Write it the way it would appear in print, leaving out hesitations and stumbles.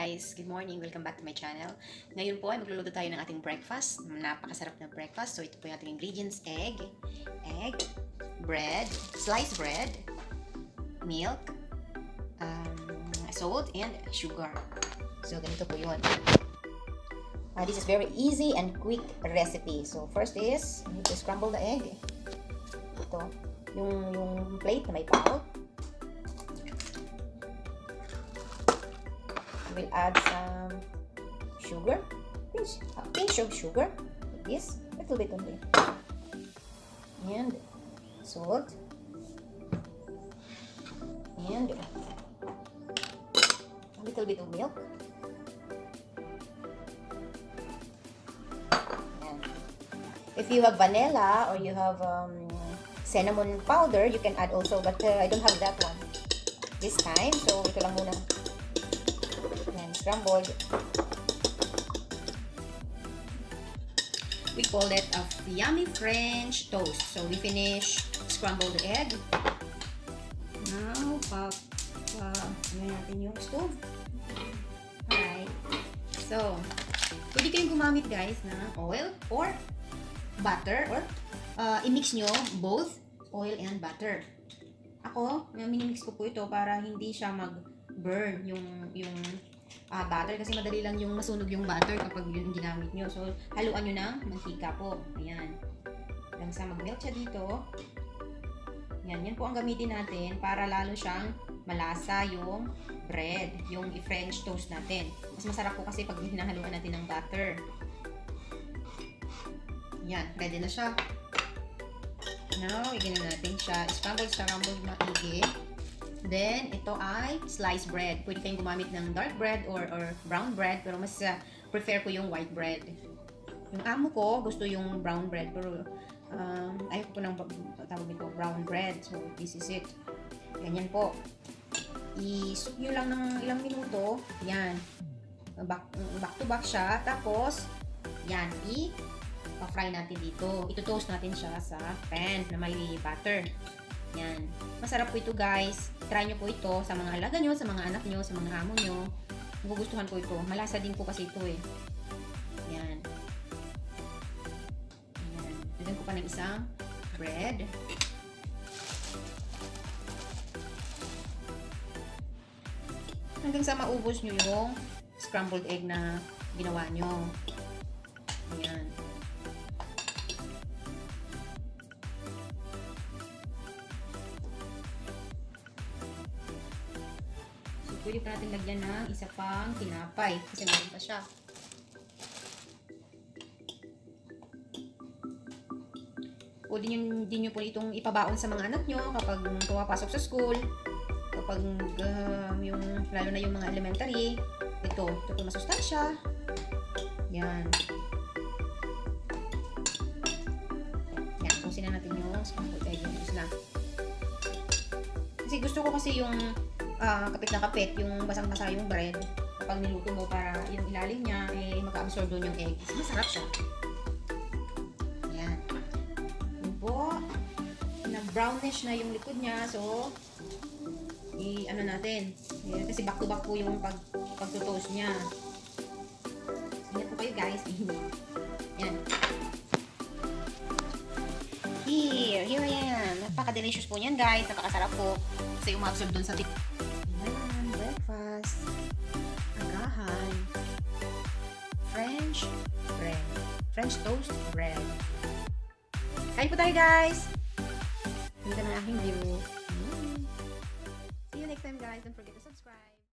guys! Good morning! Welcome back to my channel. Ngayon po ay magluluto tayo ng ating breakfast. Napakasarap na breakfast. So ito po yung ating ingredients. Egg, bread, sliced bread, milk, salt, and sugar. So ganito po yun. This is very easy and quick recipe. So first is, you need to scramble the egg. Ito, yung plate na may pao. We'll add some sugar, pinch of sugar, like this, little bit only, and salt, and a little bit of milk. And if you have vanilla or you have cinnamon powder, you can add also, but I don't have that one this time, so ito lang muna. Scrambled. We call it a yummy French toast. So we finish scrambled egg. Now, ano natin yung stove. Alright. So, pwede kayong gumamit guys ng oil or butter or i-mix nyo both oil and butter. Ako, minimix ko po ito para hindi siya mag-burn yung butter kasi madali lang yung masunog yung butter kapag yun ginamit nyo. So, haluan nyo ng mantika po. Ayan. Hanggang sa mag-melt siya dito. Yan. Yan po ang gamitin natin para lalo siyang malasa yung bread, yung French toast natin. Mas masarap po kasi pag hinahaluan natin ng butter. Yan. Ready na siya. Now, iginin natin siya. Scrambled maigi. Then, ito ay sliced bread. Pwede kayong gumamit ng dark bread or brown bread. Pero mas prefer ko yung white bread. Yung amo ko, gusto yung brown bread. Pero, ayaw ko ng tawag nito, brown bread. So, this is it. Ganyan po. I-soak nyo lang ng ilang minuto. Yan. Back to back siya. Tapos, yan. I-fry natin dito. Ito-toast natin siya sa pan na may butter. Yan. Masarap po ito guys. Try nyo po ito sa mga alaga nyo, sa mga anak nyo, sa mga amo nyo. Magugustuhan ko ito. Malasa din po kasi ito eh. Yan. Yan. Lagyan ko pa ng isang bread. Hanggang sa maubos nyo yung scrambled egg na ginawa nyo. Yan. Pwede pa natin lagyan ng isa pang tinapay kasi meron pa siya. Pwede din nyo po itong ipabaon sa mga anak nyo kapag pumapasok sa school, kapag lalo na yung mga elementary. Ito po masustansya. Yan. Yan, pusin na natin yung scrambled egg. Kasi gusto ko kasi yung kapit na kapit, yung basang-basa yung bread kapag niluto mo para yung ilalim niya maka-absorb doon yung egg. Masarap siya. Ayan. Yun po. Na-brownish na yung likod niya. So, ano natin. Ayan, kasi back to back po yung pag-toast niya. Ingat po kayo guys. Ayan. Here I am. Napaka-delicious po niyan guys. Napakasarap po. Kasi umabsorb doon sa tip. Breakfast, agahan, French bread, French toast bread. Kain po tayo guys! Ganda na aking view. See you next time guys. Don't forget to subscribe.